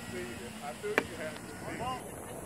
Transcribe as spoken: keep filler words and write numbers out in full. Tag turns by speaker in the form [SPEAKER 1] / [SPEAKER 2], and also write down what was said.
[SPEAKER 1] seen it. I knew you had to see it.